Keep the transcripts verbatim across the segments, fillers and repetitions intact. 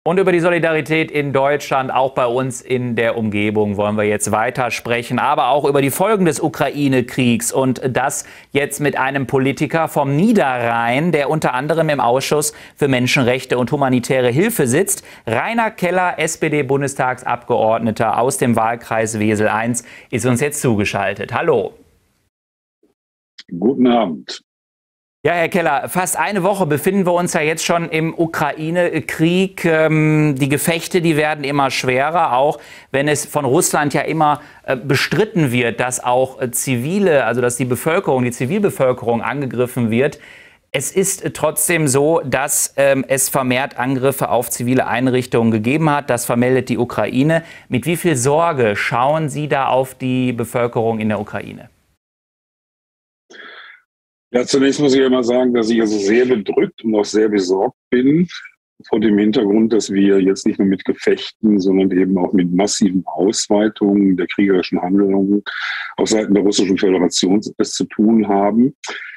Und über die Solidarität in Deutschland, auch bei uns in der Umgebung, wollen wir jetzt weiter sprechen. Aber auch über die Folgen des Ukraine-Kriegs. Und das jetzt mit einem Politiker vom Niederrhein, der unter anderem im Ausschuss für Menschenrechte und humanitäre Hilfe sitzt. Rainer Keller, S P D-Bundestagsabgeordneter aus dem Wahlkreis Wesel eins, ist uns jetzt zugeschaltet. Hallo. Guten Abend. Ja, Herr Keller, fast eine Woche befinden wir uns ja jetzt schon im Ukraine-Krieg. Ähm, die Gefechte, die werden immer schwerer, auch wenn es von Russland ja immer äh, bestritten wird, dass auch äh, zivile, also dass die Bevölkerung, die Zivilbevölkerung angegriffen wird. Es ist trotzdem so, dass ähm, es vermehrt Angriffe auf zivile Einrichtungen gegeben hat. Das vermeldet die Ukraine. Mit wie viel Sorge schauen Sie da auf die Bevölkerung in der Ukraine? Ja, zunächst muss ich ja mal sagen, dass ich also sehr bedrückt und auch sehr besorgt bin vor dem Hintergrund, dass wir jetzt nicht nur mit Gefechten, sondern eben auch mit massiven Ausweitungen der kriegerischen Handlungen auf Seiten der Russischen Föderation es zu tun haben.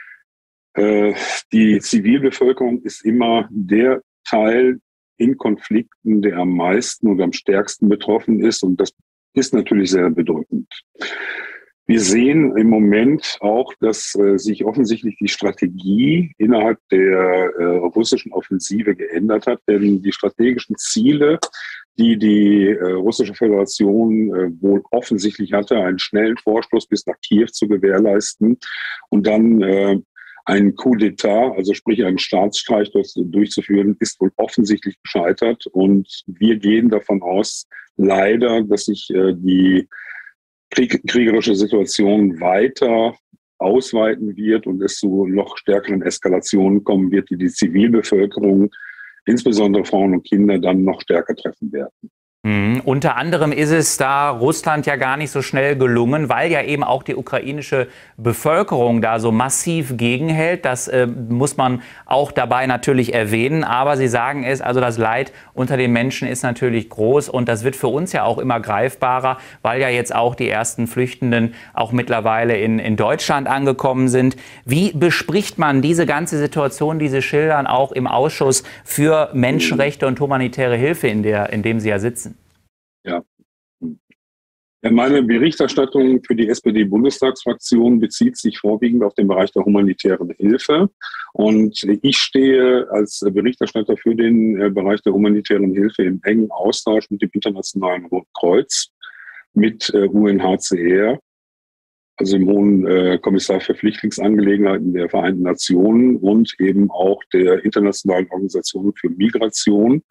Äh, die Zivilbevölkerung ist immer der Teil in Konflikten, der am meisten und am stärksten betroffen ist, und das ist natürlich sehr bedrückend. Wir sehen im Moment auch, dass äh, sich offensichtlich die Strategie innerhalb der äh, russischen Offensive geändert hat. Denn die strategischen Ziele, die die äh, Russische Föderation äh, wohl offensichtlich hatte, einen schnellen Vorstoß bis nach Kiew zu gewährleisten und dann äh, einen Coup d'État, also sprich einen Staatsstreich durchzuführen, ist wohl offensichtlich gescheitert. Und wir gehen davon aus, leider, dass sich äh, die Krieg, kriegerische Situation weiter ausweiten wird und es zu noch stärkeren Eskalationen kommen wird, die die Zivilbevölkerung, insbesondere Frauen und Kinder, dann noch stärker treffen werden. Mhm. Unter anderem ist es da Russland ja gar nicht so schnell gelungen, weil ja eben auch die ukrainische Bevölkerung da so massiv gegenhält. Das äh, muss man auch dabei natürlich erwähnen. Aber Sie sagen es, also das Leid unter den Menschen ist natürlich groß. Und das wird für uns ja auch immer greifbarer, weil ja jetzt auch die ersten Flüchtenden auch mittlerweile in, in Deutschland angekommen sind. Wie bespricht man diese ganze Situation, diese Schildern auch im Ausschuss für Menschenrechte und humanitäre Hilfe, in, der, in dem Sie ja sitzen? Ja. Meine Berichterstattung für die S P D-Bundestagsfraktion bezieht sich vorwiegend auf den Bereich der humanitären Hilfe. Und ich stehe als Berichterstatter für den Bereich der humanitären Hilfe im engen Austausch mit dem Internationalen Roten Kreuz, mit U N H C R, also dem Hohen Kommissar für Flüchtlingsangelegenheiten der Vereinten Nationen, und eben auch der Internationalen Organisation für Migration,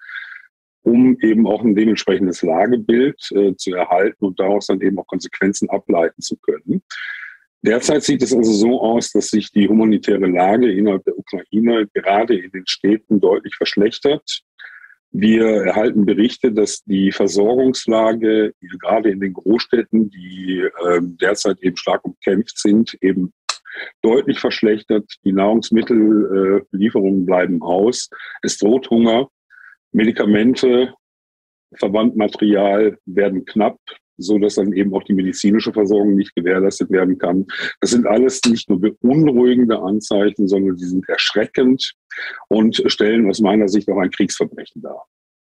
um eben auch ein dementsprechendes Lagebild äh, zu erhalten und daraus dann eben auch Konsequenzen ableiten zu können. Derzeit sieht es also so aus, dass sich die humanitäre Lage innerhalb der Ukraine gerade in den Städten deutlich verschlechtert. Wir erhalten Berichte, dass die Versorgungslage gerade in den Großstädten, die äh, derzeit eben stark umkämpft sind, eben deutlich verschlechtert. Die Nahrungsmittellieferungen äh, bleiben aus. Es droht Hunger. Medikamente, Verbandmaterial werden knapp, so dass dann eben auch die medizinische Versorgung nicht gewährleistet werden kann. Das sind alles nicht nur beunruhigende Anzeichen, sondern die sind erschreckend und stellen aus meiner Sicht auch ein Kriegsverbrechen dar.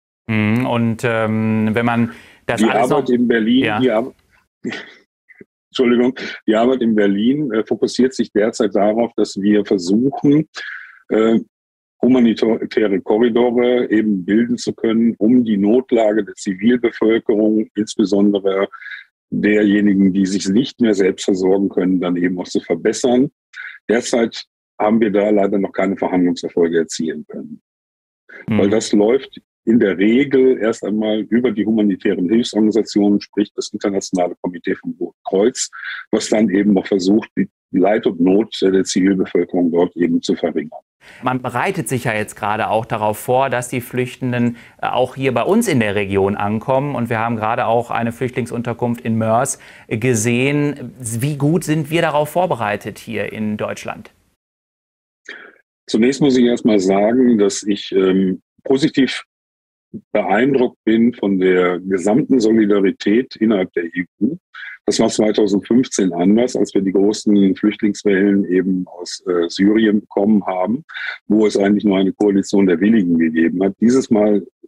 Und ähm, wenn man das die alles Arbeit noch, in Berlin, ja. die Arbeit, Entschuldigung, die Arbeit in Berlin äh, fokussiert sich derzeit darauf, dass wir versuchen, äh, humanitäre Korridore eben bilden zu können, um die Notlage der Zivilbevölkerung, insbesondere derjenigen, die sich nicht mehr selbst versorgen können, dann eben auch zu verbessern. Derzeit haben wir da leider noch keine Verhandlungserfolge erzielen können. Mhm. Weil das läuft in der Regel erst einmal über die humanitären Hilfsorganisationen, sprich das Internationale Komitee vom Roten Kreuz, was dann eben noch versucht, die Leid und Not der Zivilbevölkerung dort eben zu verringern. Man bereitet sich ja jetzt gerade auch darauf vor, dass die Flüchtenden auch hier bei uns in der Region ankommen. Und wir haben gerade auch eine Flüchtlingsunterkunft in Moers gesehen. Wie gut sind wir darauf vorbereitet hier in Deutschland? Zunächst muss ich erst mal sagen, dass ich ähm, positiv beeindruckt bin von der gesamten Solidarität innerhalb der E U. Das war zweitausendfünfzehn anders, als wir die großen Flüchtlingswellen eben aus äh, Syrien bekommen haben, wo es eigentlich nur eine Koalition der Willigen gegeben hat. Dieses Mal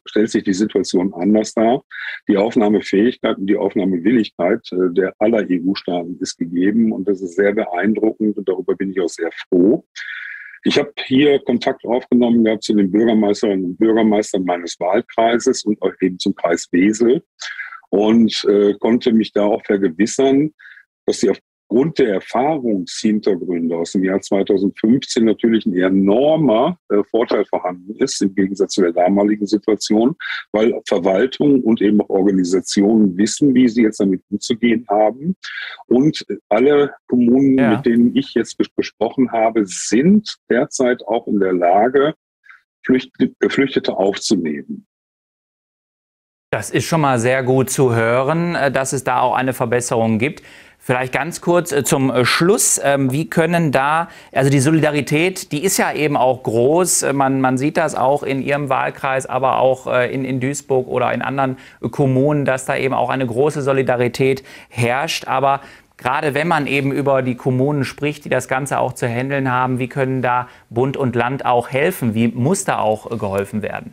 stellt sich die Situation anders dar. Die Aufnahmefähigkeit und die Aufnahmewilligkeit äh, der aller E U-Staaten ist gegeben und das ist sehr beeindruckend und darüber bin ich auch sehr froh. Ich habe hier Kontakt aufgenommen gehabt zu den Bürgermeisterinnen und Bürgermeistern meines Wahlkreises und auch eben zum Kreis Wesel und äh, konnte mich da auch vergewissern, dass sie aufgrund der Erfahrungshintergründe aus dem Jahr zweitausendfünfzehn natürlich ein enormer äh, Vorteil vorhanden ist im Gegensatz zu der damaligen Situation, weil Verwaltung und eben auch Organisationen wissen, wie sie jetzt damit umzugehen haben. Und alle Kommunen, ja. mit denen ich jetzt gesprochen habe, sind derzeit auch in der Lage, Geflüchtete aufzunehmen. Das ist schon mal sehr gut zu hören, dass es da auch eine Verbesserung gibt. Vielleicht ganz kurz zum Schluss. Wie können da, also die Solidarität, die ist ja eben auch groß. Man, man sieht das auch in Ihrem Wahlkreis, aber auch in, in Duisburg oder in anderen Kommunen, dass da eben auch eine große Solidarität herrscht. Aber gerade wenn man eben über die Kommunen spricht, die das Ganze auch zu handeln haben, wie können da Bund und Land auch helfen? Wie muss da auch geholfen werden?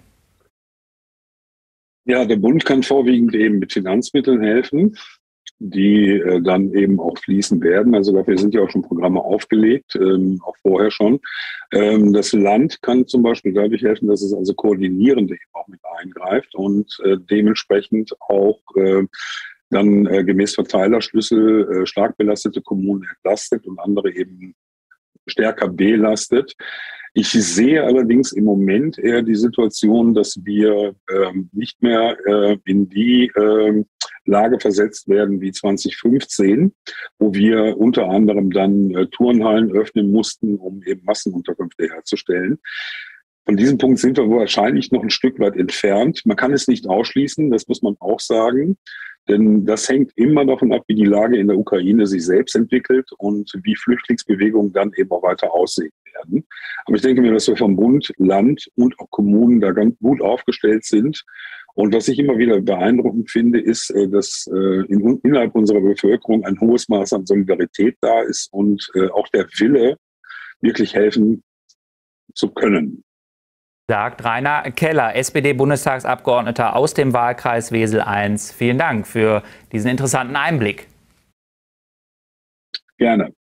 Ja, der Bund kann vorwiegend eben mit Finanzmitteln helfen, die äh, dann eben auch fließen werden. Also dafür sind ja auch schon Programme aufgelegt, ähm, auch vorher schon. Ähm, das Land kann zum Beispiel dadurch helfen, dass es also koordinierend eben auch mit eingreift und äh, dementsprechend auch äh, dann äh, gemäß Verteilerschlüssel äh, stark belastete Kommunen entlastet und andere eben stärker belastet. Ich sehe allerdings im Moment eher die Situation, dass wir ähm, nicht mehr äh, in die äh, Lage versetzt werden wie zweitausendfünfzehn, wo wir unter anderem dann äh, Turnhallen öffnen mussten, um eben Massenunterkünfte herzustellen. Von diesem Punkt sind wir wahrscheinlich noch ein Stück weit entfernt. Man kann es nicht ausschließen, das muss man auch sagen. Denn das hängt immer davon ab, wie die Lage in der Ukraine sich selbst entwickelt und wie Flüchtlingsbewegungen dann eben auch weiter aussehen werden. Aber ich denke mir, dass wir vom Bund, Land und auch Kommunen da ganz gut aufgestellt sind. Und was ich immer wieder beeindruckend finde, ist, dass in, innerhalb unserer Bevölkerung ein hohes Maß an Solidarität da ist und auch der Wille, wirklich helfen zu können. Sagt Rainer Keller, S P D-Bundestagsabgeordneter aus dem Wahlkreis Wesel eins. Vielen Dank für diesen interessanten Einblick. Gerne.